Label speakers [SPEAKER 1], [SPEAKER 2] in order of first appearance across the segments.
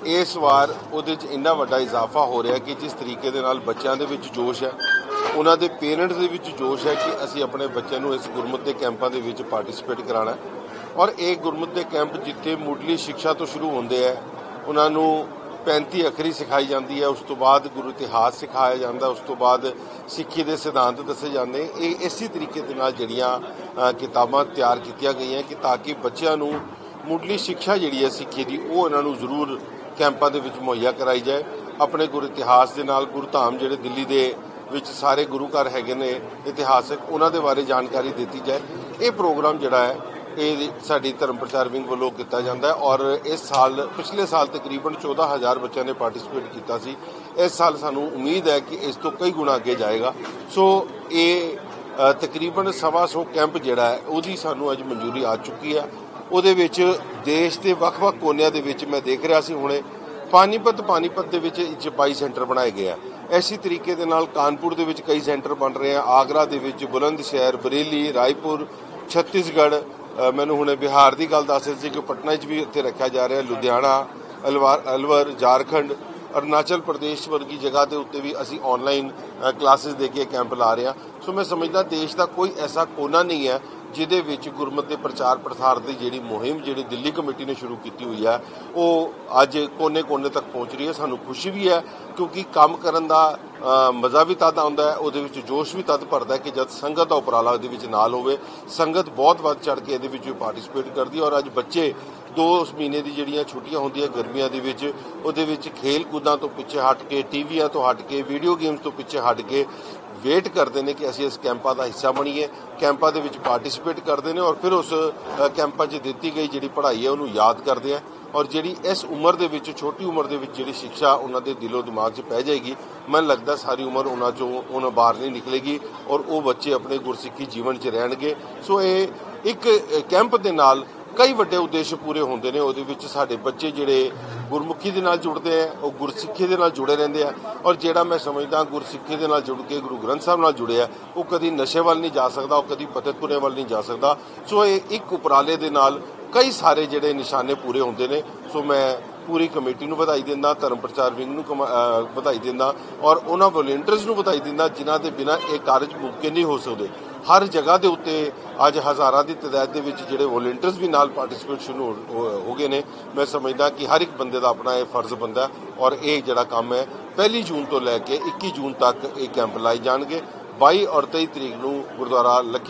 [SPEAKER 1] इस वार ਉਹਦੇ 'ਚ ਇੰਨਾ ਵੱਡਾ ਇਜ਼ਾਫਾ ਹੋ ਰਿਹਾ ਕਿ ਜਿਸ ਤਰੀਕੇ ਦੇ ਨਾਲ ਬੱਚਿਆਂ ਦੇ ਵਿੱਚ ਜੋਸ਼ ਹੈ, ਉਹਨਾਂ ਦੇ ਪੇਰੈਂਟਸ ਦੇ ਵਿੱਚ ਜੋਸ਼ ਹੈ ਕਿ ਅਸੀਂ ਆਪਣੇ ਬੱਚਿਆਂ ਨੂੰ ਇਸ ਗੁਰਮਤਿ ਦੇ ਕੈਂਪਾਂ ਦੇ ਵਿੱਚ ਪਾਰਟਿਸਿਪੇਟ ਕਰਾਉਣਾ। ਔਰ ਇਹ ਗੁਰਮਤਿ ਦੇ ਕੈਂਪ ਜਿੱਥੇ ਮੁੱਢਲੀ ਸਿੱਖਿਆ ਤੋਂ ਸ਼ੁਰੂ ਹੁੰਦੇ ਹੈ, ਉਹਨਾਂ ਨੂੰ 35 ਅੱਖਰੀ ਸਿਖਾਈ ਜਾਂਦੀ ਹੈ, ਉਸ ਤੋਂ ਬਾਅਦ ਗੁਰੂ ਇਤਿਹਾਸ ਸਿਖਾਇਆ ਜਾਂਦਾ, ਉਸ ਤੋਂ ਬਾਅਦ ਸਿੱਖੀ ਦੇ ਸਿਧਾਂਤ ਦੱਸੇ ਜਾਂਦੇ। ਇਹ ਇਸੇ ਤਰੀਕੇ ਦੇ ਨਾਲ ਜਿਹੜੀਆਂ ਕਿਤਾਬਾਂ ਤਿਆਰ ਕੀਤੀਆਂ ਗਈਆਂ ਕਿ ਤਾਂ ਕਿ ਬੱਚਿਆਂ ਨੂੰ ਮੁੱਢਲੀ ਸਿੱਖਿਆ ਜਿਹੜੀ ਹੈ ਸਿੱਖੀ ਦੀ ਉਹ ਇਹਨਾਂ ਨੂੰ ਜ਼ਰੂਰ ਕੈਂਪਾਂ ਦੇ ਵਿੱਚ ਮੁਹੱਈਆ ਕਰਾਈ ਜਾਏ। ਆਪਣੇ ਗੁਰੂ ਇਤਿਹਾਸ ਦੇ ਨਾਲ ਗੁਰਧਾਮ ਜਿਹੜੇ ਦਿੱਲੀ ਦੇ ਵਿੱਚ ਸਾਰੇ ਗੁਰੂ ਘਰ ਹੈਗੇ ਨੇ ਇਤਿਹਾਸਕ, ਉਹਨਾਂ ਦੇ ਬਾਰੇ ਜਾਣਕਾਰੀ ਦਿੱਤੀ ਜਾਏ। ਇਹ ਪ੍ਰੋਗਰਾਮ ਜਿਹੜਾ ਹੈ ਇਹ ਸਾਡੀ ਧਰਮ ਪ੍ਰਚਾਰ ਵਿੰਗ ਵੱਲੋਂ ਕੀਤਾ ਜਾਂਦਾ ਹੈ। ਔਰ ਇਸ ਸਾਲ ਪਿਛਲੇ ਸਾਲ ਤਕਰੀਬਨ 14,000 ਬੱਚਿਆਂ ਨੇ ਪਾਰਟਿਸਿਪੇਟ ਕੀਤਾ ਸੀ। ਇਸ ਸਾਲ ਸਾਨੂੰ ਉਮੀਦ ਹੈ ਕਿ ਇਸ ਤੋਂ ਕਈ ਗੁਣਾ ਅੱਗੇ ਜਾਏਗਾ। ਸੋ ਇਹ ਤਕਰੀਬਨ 125 ਕੈਂਪ ਜਿਹੜਾ ਹੈ ਉਹਦੀ ਸਾਨੂੰ ਅੱਜ ਮਨਜ਼ੂਰੀ ਆ ਚੁੱਕੀ ਹੈ। ਉਹਦੇ ਵਿੱਚ ਦੇਸ਼ ਦੇ ਵੱਖ-ਵੱਖ ਕੋਨਿਆਂ ਦੇ ਵਿੱਚ ਮੈਂ ਦੇਖ ਰਿਹਾ ਸੀ ਹੁਣੇ ਪਾਨੀਪਤ ਦੇ ਵਿੱਚ 22 ਸੈਂਟਰ ਬਣਾਏ ਗਏ ਆ। ਇਸੇ ਤਰੀਕੇ ਦੇ ਨਾਲ ਕਾਨਪੁਰ ਦੇ ਵਿੱਚ ਕਈ ਸੈਂਟਰ ਬਣ ਰਹੇ ਆ, ਆਗਰਾ ਦੇ ਵਿੱਚ, ਬੁਲੰਦ ਸ਼ਹਿਰ, ਬਰੇਲੀ, ਰਾਏਪੁਰ, ਛੱਤੀਸਗੜ੍ਹ, ਮੈਨੂੰ ਹੁਣੇ ਬਿਹਾਰ ਦੀ ਗੱਲ ਦੱਸ ਰਹੇ ਸੀ ਕਿ ਪਟਨਾ 'ਚ ਵੀ ਇੱਥੇ ਰੱਖਿਆ ਜਾ ਰਿਹਾ, ਲੁਧਿਆਣਾ, ਅਲਵਰ, ਝਾਰਖੰਡ, ਅਰੁਣਾਚਲ ਪ੍ਰਦੇਸ਼ ਵਰਗੀ ਜਗ੍ਹਾ ਦੇ ਉੱਤੇ ਵੀ ਅਸੀਂ ਆਨਲਾਈਨ ਕਲਾਸਿਸ ਦੇ ਕੇ ਕੈਂਪ ਲਾ ਰਹੇ ਹਾਂ। ਸੋ ਮੈਂ ਸਮਝਦਾ ਦੇਸ਼ ਦਾ ਕੋਈ ਐਸਾ ਕੋਨਾ ਨਹੀਂ ਹੈ ਜਿਹਦੇ ਵਿੱਚ ਗੁਰਮਤਿ ਦੇ ਪ੍ਰਚਾਰ ਪ੍ਰਸਾਰ ਦੀ ਜਿਹੜੀ ਮੁਹਿੰਮ ਜਿਹੜੀ ਦਿੱਲੀ ਕਮੇਟੀ ਨੇ ਸ਼ੁਰੂ ਕੀਤੀ ਹੋਈ ਹੈ ਉਹ ਅੱਜ ਕੋਨੇ ਤੱਕ ਪਹੁੰਚ ਰਹੀ ਹੈ। ਸਾਨੂੰ ਖੁਸ਼ੀ ਵੀ ਹੈ ਕਿਉਂਕਿ ਕੰਮ ਕਰਨ ਦਾ ਮਜ਼ਾ ਵੀ ਤਦ ਆਉਂਦਾ ਹੈ, ਉਹਦੇ ਵਿੱਚ ਜੋਸ਼ ਵੀ ਤਦ ਭਰਦਾ ਕਿ ਜਦ ਸੰਗਤ ਦਾ ਉਪਰਾਲਾ ਉਹਦੇ ਵਿੱਚ ਨਾਲ ਹੋਵੇ। ਸੰਗਤ ਬਹੁਤ ਵੱਧ ਚੜ੍ਹ ਕੇ ਇਹਦੇ ਵਿੱਚ ਪਾਰਟਿਸਿਪੇਟ ਕਰਦੀ ਔਰ ਅੱਜ ਬੱਚੇ 2 ਮਹੀਨੇ ਦੀ ਜਿਹੜੀਆਂ ਛੁੱਟੀਆਂ ਹੁੰਦੀਆਂ ਗਰਮੀਆਂ ਦੇ ਵਿੱਚ ਉਹਦੇ ਵਿੱਚ ਖੇਲ ਕੂਦਾਂ ਤੋਂ ਪਿੱਛੇ ਹਟ ਕੇ, ਟੀਵੀਆਂ ਤੋਂ ਹਟ ਕੇ, ਵੀਡੀਓ ਗੇਮਸ ਤੋਂ ਪਿੱਛੇ ਹਟ ਕੇ ਵੇਟ ਕਰਦੇ ਨੇ ਕਿ ਅਸੀਂ ਇਸ ਕੈਂਪਾਂ ਦਾ ਹਿੱਸਾ ਬਣੀਏ, ਕੈਂਪਾਂ ਦੇ ਵਿੱਚ ਪਾਰਟਿਸਿਪੇਟ ਕਰਦੇ ਨੇ ਔਰ ਫਿਰ ਉਸ ਕੈਂਪਾਂ 'ਚ ਦਿੱਤੀ ਗਈ ਜਿਹੜੀ ਪੜ੍ਹਾਈ ਹੈ ਉਹਨੂੰ ਯਾਦ ਕਰਦੇ ਆ। ਔਰ ਜਿਹੜੀ ਇਸ ਉਮਰ ਦੇ ਵਿੱਚ, ਛੋਟੀ ਉਮਰ ਦੇ ਵਿੱਚ ਜਿਹੜੀ ਸਿੱਖਿਆ ਉਹਨਾਂ ਦੇ ਦਿਲੋਂ ਦਿਮਾਗ 'ਚ ਪੈ ਜਾਏਗੀ, ਮੈਨੂੰ ਲੱਗਦਾ ਸਾਰੀ ਉਮਰ ਉਹਨਾਂ ਬਾਹਰ ਨਹੀਂ ਨਿਕਲੇਗੀ ਔਰ ਉਹ ਬੱਚੇ ਆਪਣੇ ਗੁਰਸਿੱਖੀ ਜੀਵਨ 'ਚ ਰਹਿਣਗੇ। ਸੋ ਇਹ ਇੱਕ ਕੈਂਪ ਦੇ ਨਾਲ ਕਈ ਵੱਡੇ ਉਦੇਸ਼ ਪੂਰੇ ਹੁੰਦੇ ਨੇ। ਉਹਦੇ ਵਿੱਚ ਸਾਡੇ ਬੱਚੇ ਜਿਹੜੇ ਗੁਰਮੁਖੀ ਦੇ ਨਾਲ ਜੁੜਦੇ ਆ ਉਹ ਗੁਰਸਿੱਖੀ ਦੇ ਨਾਲ ਜੁੜੇ ਰਹਿੰਦੇ ਆ ਔਰ ਜਿਹੜਾ ਮੈਂ ਸਮਝਦਾ ਗੁਰਸਿੱਖੀ ਦੇ ਨਾਲ ਜੁੜ ਕੇ ਗੁਰੂ ਗ੍ਰੰਥ ਸਾਹਿਬ ਨਾਲ ਜੁੜਿਆ ਉਹ ਕਦੀ ਨਸ਼ੇ ਵੱਲ ਨਹੀਂ ਜਾ ਸਕਦਾ, ਉਹ ਕਦੀ ਪਤਤਪੁਰੇ ਵੱਲ ਨਹੀਂ ਜਾ ਸਕਦਾ। ਸੋ ਇਹ ਇੱਕ ਉਪਰਾਲੇ ਦੇ ਨਾਲ ਕਈ ਸਾਰੇ ਜਿਹੜੇ ਨਿਸ਼ਾਨੇ ਪੂਰੇ ਹੁੰਦੇ ਨੇ। ਸੋ ਮੈਂ ਪੂਰੀ ਕਮੇਟੀ ਨੂੰ ਵਧਾਈ ਦਿੰਦਾ, ਧਰਮ ਪ੍ਰਚਾਰ ਵਿੰਗ ਨੂੰ ਵਧਾਈ ਦਿੰਦਾ ਔਰ ਉਹਨਾਂ ਵਲੰਟੀਅਰਸ ਨੂੰ ਵਧਾਈ ਦਿੰਦਾ ਜਿਨ੍ਹਾਂ ਦੇ ਬਿਨਾਂ ਇਹ ਕਾਰਜ ਮੁਮਕਿਨ ਨਹੀਂ ਹੋ ਸਕਦੇ। ਹਰ ਜਗ੍ਹਾ ਦੇ ਉੱਤੇ ਅੱਜ ਹਜ਼ਾਰਾਂ ਦੀ ਤਾਦਾਦ ਦੇ ਵਿੱਚ ਜਿਹੜੇ ਵਲੰਟੀਅਰਸ ਵੀ ਨਾਲ ਪਾਰਟਿਸਿਪੇਟ ਸ਼ੁਰੂ ਹੋ ਗਏ ਨੇ। ਮੈਂ ਸਮਝਦਾ ਕਿ ਹਰ ਇੱਕ ਬੰਦੇ ਦਾ ਆਪਣਾ ਇਹ ਫਰਜ਼ ਬਣਦਾ ਔਰ ਇਹ ਜਿਹੜਾ ਕੰਮ ਹੈ 1 ਜੂਨ ਤੋਂ ਲੈ ਕੇ 21 ਜੂਨ ਤੱਕ ਇਹ ਕੈਂਪ ਲਾਏ ਜਾਣਗੇ। 22 ਔਰ 23 ਤਰੀਕ ਨੂੰ ਗੁਰਦੁਆਰਾ ਲੱਖੀ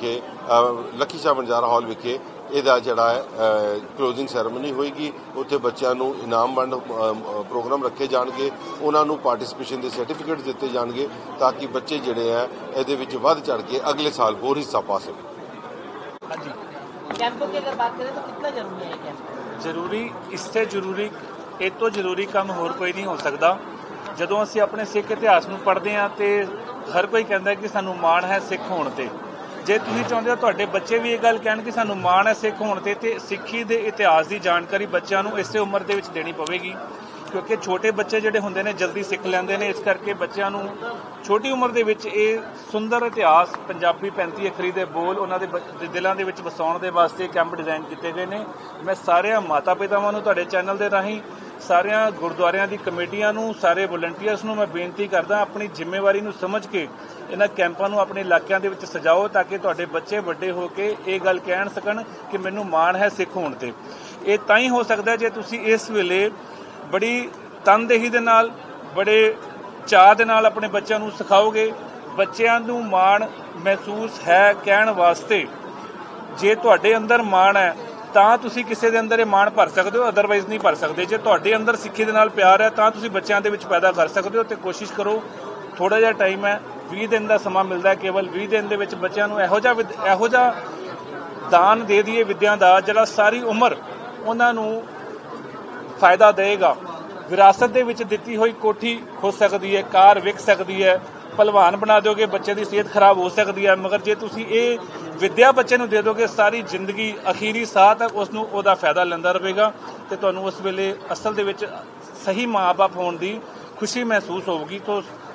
[SPEAKER 1] ਸ਼ਾਹ ਬੰਜਾਰਾ ਹਾਲ ਵਿਖੇ ਇਹਦਾ ਜਿਹੜਾ ਹੈ ਕਲੋਜ਼ਿੰਗ ਸੈਰੇਮਨੀ ਹੋਏਗੀ। ਉੱਥੇ ਬੱਚਿਆਂ ਨੂੰ ਇਨਾਮ ਵੰਡ ਪ੍ਰੋਗਰਾਮ ਰੱਖੇ ਜਾਣਗੇ, ਉਹਨਾਂ ਨੂੰ ਪਾਰਟਿਸਿਪੇਸ਼ਨ ਦੇ ਸਰਟੀਫਿਕੇਟ ਦਿੱਤੇ ਜਾਣਗੇ ਤਾਂ ਕਿ ਬੱਚੇ ਜਿਹੜੇ ਹੈ ਇਹਦੇ ਵਿੱਚ ਵੱਧ ਚੜ੍ਹ ਕੇ ਅਗਲੇ ਸਾਲ ਹੋਰ ਹਿੱਸਾ ਪਾ ਸਕਣ।
[SPEAKER 2] ਹਾਂਜੀ, कैंपों की अगर बात करें तो कितना जरूरी है कैंप? जरूरी, इससे जरूरी, ਇਹ ਤੋਂ ਜ਼ਰੂਰੀ ਕੰਮ ਹੋਰ ਕੋਈ ਨਹੀਂ ਹੋ ਸਕਦਾ। ਜਦੋਂ ਅਸੀਂ ਆਪਣੇ ਸਿੱਖ ਇਤਿਹਾਸ ਨੂੰ ਪੜ੍ਹਦੇ ਹਾਂ ਤੇ ਹਰ ਕੋਈ ਕਹਿੰਦਾ ਕਿ ਸਾਨੂੰ ਮਾਣ ਹੈ ਸਿੱਖ ਹੋਣ ਤੇ। ਜੇ ਤੁਸੀਂ ਚਾਹੁੰਦੇ ਹੋ ਤੁਹਾਡੇ ਬੱਚੇ ਵੀ ਇਹ ਗੱਲ ਕਹਿਣ ਕਿ ਸਾਨੂੰ ਮਾਣ ਹੈ ਸਿੱਖ ਹੋਣ ਤੇ ਸਿੱਖੀ ਦੇ ਇਤਿਹਾਸ ਦੀ ਜਾਣਕਾਰੀ ਬੱਚਿਆਂ ਨੂੰ ਇਸੇ ਉਮਰ ਦੇ ਵਿੱਚ ਦੇਣੀ ਪਵੇਗੀ ਕਿਉਂਕਿ ਛੋਟੇ ਬੱਚੇ ਜਿਹੜੇ ਹੁੰਦੇ ਨੇ ਜਲਦੀ ਸਿੱਖ ਲੈਂਦੇ ਨੇ। ਇਸ ਕਰਕੇ ਬੱਚਿਆਂ ਨੂੰ ਛੋਟੀ ਉਮਰ ਦੇ ਵਿੱਚ ਇਹ ਸੁੰਦਰ ਇਤਿਹਾਸ ਪੰਜਾਬੀ 35 ਅੱਖਰੀ ਦੇ ਬੋਲ ਉਹਨਾਂ ਦੇ ਦਿਲਾਂ ਦੇ ਵਿੱਚ ਵਸਾਉਣ ਦੇ ਵਾਸਤੇ ਕੈਂਪ ਡਿਜ਼ਾਈਨ ਕੀਤੇ ਗਏ ਨੇ। ਮੈਂ ਸਾਰਿਆਂ ਮਾਤਾ ਪਿਤਾਵਾਂ ਨੂੰ ਤੁਹਾਡੇ ਚੈਨਲ ਦੇ ਰਾਹੀਂ, ਸਾਰਿਆਂ ਗੁਰਦੁਆਰਿਆਂ ਦੀ ਕਮੇਟੀਆਂ ਨੂੰ, ਸਾਰੇ ਵਲੰਟੀਅਰਸ ਨੂੰ ਮੈਂ ਬੇਨਤੀ ਕਰਦਾ ਆਪਣੀ ਜ਼ਿੰਮੇਵਾਰੀ ਨੂੰ ਸਮਝ ਕੇ ਇਹਨਾਂ ਕੈਂਪਾਂ ਨੂੰ ਆਪਣੇ ਇਲਾਕਿਆਂ ਦੇ ਵਿੱਚ ਸਜਾਓ ਤਾਂ ਕਿ ਤੁਹਾਡੇ ਬੱਚੇ ਵੱਡੇ ਹੋ ਕੇ ਇਹ ਗੱਲ ਕਹਿਣ ਸਕਣ ਕਿ ਮੈਨੂੰ ਮਾਣ ਹੈ ਸਿੱਖ ਹੋਣ ਤੇ। ਇਹ ਤਾਂ ਹੀ ਹੋ ਸਕਦਾ ਜੇ ਤੁਸੀਂ ਇਸ ਵੇਲੇ ਬੜੀ ਤਨਦੇਹੀ ਦੇ ਨਾਲ, ਬੜੇ ਚਾਅ ਦੇ ਨਾਲ ਆਪਣੇ ਬੱਚਿਆਂ ਨੂੰ ਸਿਖਾਓਗੇ। ਬੱਚਿਆਂ ਨੂੰ ਮਾਣ ਮਹਿਸੂਸ ਹੈ ਕਹਿਣ ਵਾਸਤੇ ਜੇ ਤੁਹਾਡੇ ਅੰਦਰ ਮਾਣ ਹੈ ਤਾਂ ਤੁਸੀਂ ਕਿਸੇ ਦੇ ਅੰਦਰ ਇਹ ਮਾਣ ਭਰ ਸਕਦੇ ਹੋ, ਅਦਰਵਾਈਜ਼ ਨਹੀਂ ਭਰ ਸਕਦੇ। ਜੇ ਤੁਹਾਡੇ ਅੰਦਰ ਸਿੱਖੀ ਦੇ ਨਾਲ ਪਿਆਰ ਹੈ ਤਾਂ ਤੁਸੀਂ ਬੱਚਿਆਂ ਦੇ ਵਿੱਚ ਪੈਦਾ ਕਰ ਸਕਦੇ ਹੋ। ਤੇ ਕੋਸ਼ਿਸ਼ ਕਰੋ, ਥੋੜ੍ਹਾ ਜਿਹਾ ਟਾਈਮ ਹੈ, 20 ਦਿਨ ਦਾ ਸਮਾਂ ਮਿਲਦਾ ਹੈ ਕੇਵਲ। 20 ਦਿਨ ਦੇ ਵਿੱਚ ਬੱਚਿਆਂ ਨੂੰ ਇਹੋ ਜਿਹਾ ਦਾਨ ਦੇ ਦਈਏ ਵਿੱਦਿਆ ਦਾ ਜਿਹੜਾ ਸਾਰੀ ਉਮਰ ਉਹਨਾਂ ਨੂੰ ਫਾਇਦਾ ਦੇਗਾ। ਵਿਰਾਸਤ ਦੇ ਵਿੱਚ ਦਿੱਤੀ ਹੋਈ ਕੋਠੀ ਖੋ ਸਕਦੀ ਹੈ, ਕਾਰ ਵਿਕ ਸਕਦੀ ਹੈ, ਭਲਵਾਨ ਬਣਾ ਦਿਓਗੇ, ਬੱਚੇ ਦੀ ਸਿਹਤ ਖਰਾਬ ਹੋ ਸਕਦੀ ਹੈ। ਮਗਰ ਜੇ ਤੁਸੀਂ ਇਹ ਵਿੱਦਿਆ ਬੱਚੇ ਨੂੰ ਦੇ ਦੋਗੇ ਸਾਰੀ ਜ਼ਿੰਦਗੀ ਅਖੀਰੀ ਸਾਹ ਤੱਕ ਉਸ ਨੂੰ ਉਹਦਾ ਫਾਇਦਾ ਲੈਂਦਾ ਰਹੇਗਾ ਤੇ ਤੁਹਾਨੂੰ ਉਸ ਵੇਲੇ ਅਸਲ ਦੇ ਵਿੱਚ ਸਹੀ ਮਾਂ ਬਾਪ ਹੋਣ ਦੀ ਖੁਸ਼ੀ ਮਹਿਸੂਸ ਹੋਊਗੀ। ਤੋਂ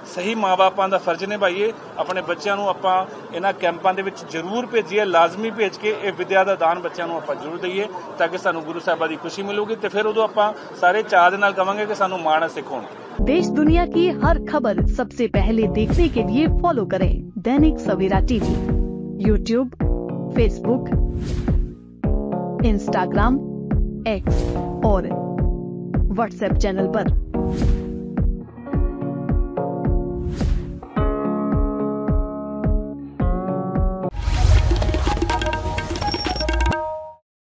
[SPEAKER 2] ਸਹੀ ਮਾਂ-ਬਾਪਾਂ ਦਾ ਫਰਜ਼ ਨਿਭਾਈਏ। ਆਪਣੇ ਬੱਚਿਆਂ ਨੂੰ ਆਪਾਂ ਇਹਨਾਂ ਕੈਂਪਾਂ ਦੇ ਵਿੱਚ ਜ਼ਰੂਰ ਭੇਜੀਏ, ਲਾਜ਼ਮੀ ਭੇਜ ਕੇ ਇਹ ਵਿਦਿਆ ਦਾ ਦਾਨ ਬੱਚਿਆਂ ਨੂੰ ਆਪਾਂ ਜ਼ਰੂਰ ਦਈਏ ਤਾਂ ਕਿ ਸਾਨੂੰ ਗੁਰੂ ਸਾਹਿਬਾਂ ਦੀ ਖੁਸ਼ੀ ਮਿਲੂਗੀ ਤੇ ਫਿਰ ਉਦੋਂ ਆਪਾਂ ਸਾਰੇ ਚਾਅ ਦੇ ਨਾਲ ਕਵਾਂਗੇ कि सानू माण है सिख होना।
[SPEAKER 3] देश दुनिया की हर खबर सबसे पहले देखने के लिए फॉलो करें Dainik Savera TV, YouTube, Facebook, Instagram, X और व्हाट्सएप चैनल पर।